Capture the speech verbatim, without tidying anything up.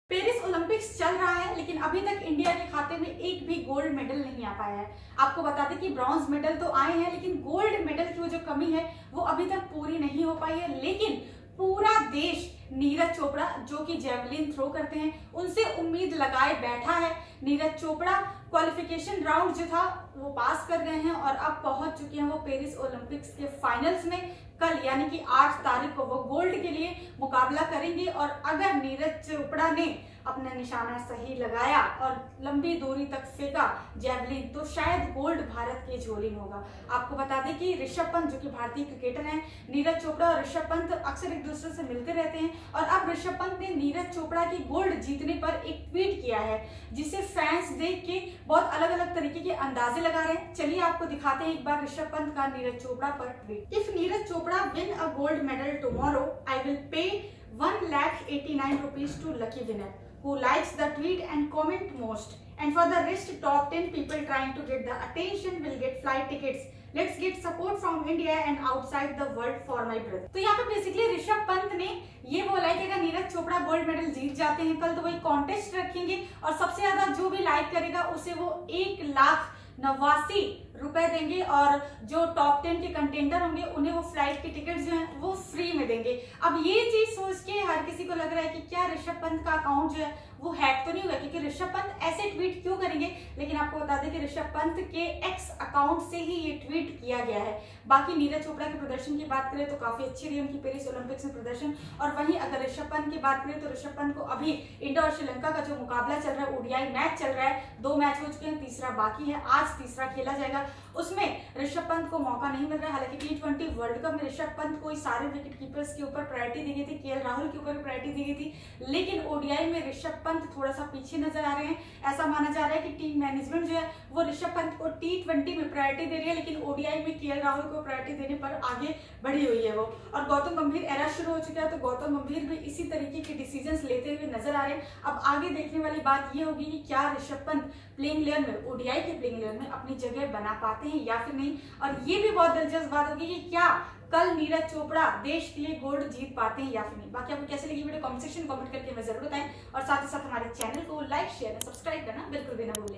Paris Olympics चल रहा है लेकिन अभी तक इंडिया के खाते में एक भी गोल्ड मेडल नहीं आ पाया है। आपको बता दें कि ब्रॉन्ज मेडल तो आए हैं लेकिन गोल्ड मेडल की वो जो कमी है वो अभी तक पूरी नहीं हो पाई है। लेकिन पूरा देश नीरज चोपड़ा जो कि जेवलिन थ्रो करते हैं उनसे उम्मीद लगाए बैठा है। नीरज चोपड़ा क्वालिफिकेशन राउंड जो था वो पास कर गए हैं और अब पहुंच चुके हैं वो पेरिस ओलंपिक्स के फाइनल्स में। कल यानी कि आठ तारीख को वो गोल्ड के लिए मुकाबला करेंगे और अगर नीरज चोपड़ा ने अपना निशाना सही लगाया और लंबी दूरी तक फेंका जेवलिन तो शायद गोल्ड भारत की झोली में होगा। आपको बता दें कि ऋषभ पंत जो कि भारतीय क्रिकेटर हैं, नीरज चोपड़ा और ऋषभ पंत अक्सर एक दूसरे से मिलते रहते हैं और अब ऋषभ पंत ने नीरज चोपड़ा की गोल्ड जीतने पर एक ट्वीट किया है जिसे फैंस देख के बहुत अलग अलग तरीके के अंदाजे लगा रहे हैं। चलिए आपको दिखाते हैं एक बार ऋषभ पंत का नीरज चोपड़ा पर tweet. If Neeraj Chopra win a gold medal tomorrow I will pay one lakh eighty-nine rupees to lucky winner who likes the tweet and comment most, and for the rest top ten people trying to get the attention will get flight tickets. Let's get support from India and outside the world for my brother. तो यहाँ पे basically Rishabh Pant ने ये बोला है कि अगर Neeraj Chopra gold medal जीत जाते हैं कल तो वही कॉन्टेस्ट रखेंगे और सबसे ज्यादा जो भी लाइक करेगा उसे वो एक लाख नवासी रुपए देंगे और जो टॉप टेन के कंटेंडर होंगे उन्हें वो फ्लाइट की टिकट जो है वो फ्री में देंगे। अब ये चीज सोच के हर किसी को लग रहा है कि क्या ऋषभ पंत का अकाउंट जो है वो हैक तो नहीं होगा, क्योंकि ऋषभ पंत ऐसे ट्वीट क्यों करेंगे। लेकिन आपको बता दें कि ऋषभ पंत के एक्स अकाउंट से ही ये ट्वीट किया गया है। बाकी नीरज चोपड़ा के प्रदर्शन की बात करें तो काफी अच्छी रही उनकी पेरिस ओलंपिक्स में प्रदर्शन। और वहीं अगर ऋषभ पंत की बात करें तो ऋषभ पंत को अभी इंडिया और श्रीलंका का जो मुकाबला चल रहा है, ओडीआई मैच चल रहा है, दो मैच हो चुके हैं, तीसरा बाकी है, आज तीसरा खेला जाएगा। उसमें ऋषभ पंत को मौका नहीं मिल रहा है। हालांकि टी ट्वेंटी वर्ल्ड कप में ऋषभ पंत को सारे विकेट कीपर्स के ऊपर प्रायोरिटी दी गई थी, केएल राहुल के ऊपर प्रायोरिटी दी गई थी, लेकिन ओडीआई में ऋषभ पंत थोड़ा सा पीछे नजर आ रहे हैं। ऐसा माना जा रहा है कि टीम मैनेजमेंट जो है वो ऋषभ पंत को टी ट्वेंटी में प्रायोरिटी दे रही है, लेकिन ओडीआई में केएल राहुल को प्रायोरिटी देने पर आगे बढ़ी हुई है वो। और गौतम गंभीर एरा शुरू हो चुका है तो गौतम गंभीर भी इसी तरीके के डिसीजंस लेते हुए नजर आ रहे हैं। अब आगे देखने वाली बात ये होगी कि क्या ऋषभ पंत प्लेइंग इलेवन में, ओडीआई के प्लेइंग इलेवन में अपनी जगह बना पाते हैं या फिर नहीं। और ये भी बहुत दिलचस्प बात होगी कि क्या कल नीरज चोपड़ा देश के लिए गोल्ड जीत पाते हैं या फिर नहीं। बाकी आपको कैसे लगी वीडियो कमेंट सेक्शन में कमेंट करके हमें जरूर बताएं और साथ ही साथ हमारे चैनल को लाइक शेयर और सब्सक्राइब करना बिल्कुल भी ना भूलें।